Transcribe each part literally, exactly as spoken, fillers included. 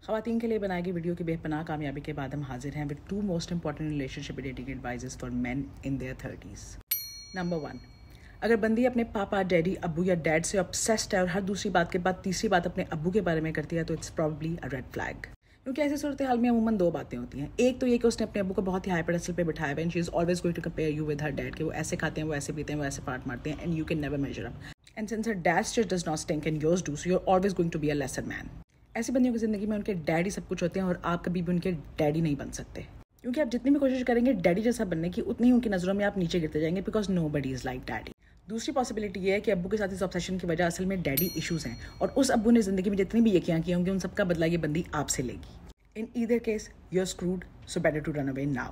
ख़वातीन के लिए बनाई गई वीडियो की बेपनाह कामयाबी के बाद हम हाजिर हैं with two most important relationship dating advices for men in their thirties. Number one, अगर बंदी अपने पापा, डैडी, अब्बू या डैड से ऑब्सेस्ड है और हर दूसरी बात के बाद तीसरी बात अपने अब्बू के बारे में करती है तो it's probably a red flag. क्योंकि ऐसी सूरत हाल में अमूमन दो बातें होती हैं। एक तो ये कि उसने अपने अब्बू को बहुत ही हाई पेडेस्टल पे बिठाया है and she is always going to compare you with her dad, कि वो ऐसे खाते हैं, वो ऐसे पीते हैं, वो ऐसे पार्ट मारते हैं and you can never measure up. And since her dad's just does not stink and yours do, so you are always going to be a lesser man. ऐसी बंदियों की जिंदगी में उनके डैडी सब कुछ होते हैं और आप कभी भी उनके डैडी नहीं बन सकते, क्योंकि आप जितनी भी कोशिश करेंगे डैडी जैसा बनने की उतनी ही उनकी नज़रों में आप नीचे गिरते जाएंगे, because nobody is like daddy. दूसरी पॉसिबिलिटी ये है कि अब्बू के साथ इस ऑब्सेशन की वजह असल में डैडी इश्यूज हैं और उस अब्बू ने जिंदगी में जितनी भी यकियां की होंगी उन सबका बदला ये बंदी आपसे लेगी। In either case you are screwed, so better to run away now.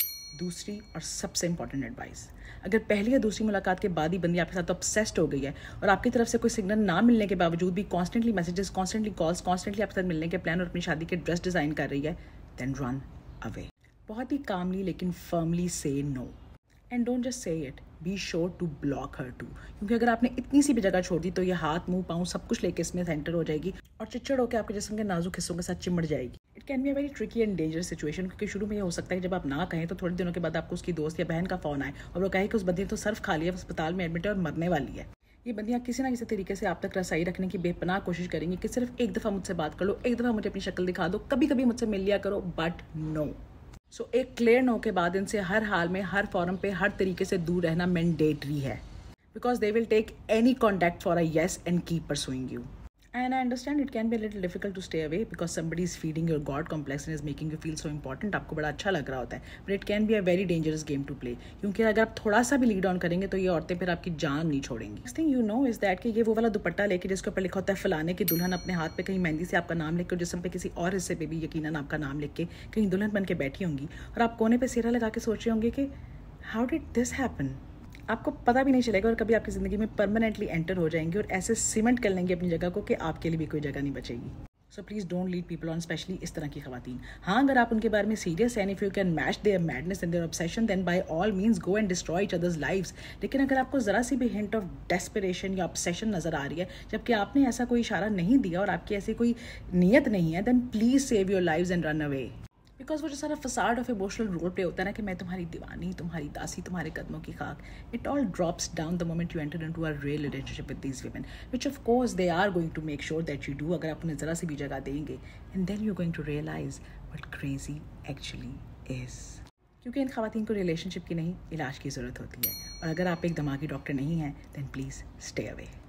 दूसरी और सबसे इंपॉर्टेंट एडवाइस, अगर पहली या दूसरी मुलाकात के बाद ही बंदी आपके साथ ऑब्सेस्ड हो गई है और आपकी तरफ से कोई सिग्नल ना मिलने के बावजूद भी constantly messages, constantly calls, constantly आपके साथ मिलने के प्लान और अपनी शादी के ड्रेस डिजाइन कर रही है, देन रन अवे। बहुत ही कामली लेकिन firmly say no and don't just say it, be sure to block her too. क्योंकि अगर आपने इतनी सी भी जगह छोड़ दी तो ये हाथ, मुंह, पाँव सब कुछ लेके इसमें सेंटर हो जाएगी और चिड़चिड़ होकर आपके जिस्म के नाजुक हिस्सों के साथ चिमड़ जाएगी। It can be a very tricky and dangerous situation, क्योंकि शुरू में ये हो सकता है कि जब आप ना कहें तो थोड़े दिनों के बाद आपको उसकी दोस्त या बहन का फोन आए और वो कहे कि उस बंदी ने तो सर्फ खा लिया, अस्पताल में एडमिट है और मरने वाली है। ये बंदियां किसी ना किसी तरीके से आप तक रसाई रखने की बेपनाह कोशिश करेंगी कि सिर्फ एक दफ़ा मुझसे बात कर लो, एक दफ़ा मुझे अपनी शक्ल दिखा दो, कभी कभी मुझसे मिल लिया करो, बट नो। सो so, एक क्लियर नो के बाद इनसे हर हाल में, हर फॉरम पे, हर तरीके से दूर रहना मैंडेटरी है, because they will take any contact for a yes and keep pursuing you. And I understand it can be a little difficult to stay away because somebody is feeding your God complex and is making you feel so important. आपको बड़ा अच्छा लग रहा होता है, but it can be a very dangerous game to play, क्योंकि अगर आप थोड़ा सा भी लीड ऑन करेंगे तो ये औरतें फिर आपकी जान नहीं छोड़ेंगी। Next thing you know is that कि ये वो वाला दुपट्टा लेके जिसके ऊपर लिखा होता है फलाने की दुल्हन, अपने हाथ पे कहीं मेहंदी से आपका नाम लिख के, जिसम पे किसी और हिस्से पे भी यकीनन आपका नाम लिख के कहीं दुल्हन बन के बैठी होंगी और आप कोने पे सिरा लगा के सोच रहे होंगे कि हाउ डिड दिस हैपन। आपको पता भी नहीं चलेगा और कभी आपकी ज़िंदगी में परमानेंटली एंटर हो जाएंगे और ऐसे सीमेंट कर लेंगे अपनी जगह को कि आपके लिए भी कोई जगह नहीं बचेगी। So please don't lead people on, specially इस तरह की खवातीन। हाँ, अगर आप उनके बारे में सीरियस हैं, if you can match their madness and their obsession, then by all means go and destroy each others lives. लेकिन अगर आपको ज़रा सी भी हिंट ऑफ डेस्परेशन या ऑब्सेशन नज़र आ रही है जबकि आपने ऐसा कोई इशारा नहीं दिया और आपकी ऐसी कोई नीयत नहीं है, then please save your lives and run away. Because वो जो सारा facade of emotional role play होता है ना कि मैं तुम्हारी दीवानी, तुम्हारी दासी, तुम्हारे कदमों की खाक, it all drops down the moment you enter into a real relationship with these women, which of course they are going to make sure that you do, अगर आप उन्हें ज़रा सी भी जगह देंगे, and then you going to realise what crazy actually is. क्योंकि इन खवातीन को रिलेशनशिप की नहीं, इलाज की ज़रूरत होती है, और अगर आप एक दिमागी डॉक्टर नहीं हैं, देन प्लीज़ स्टे अवे।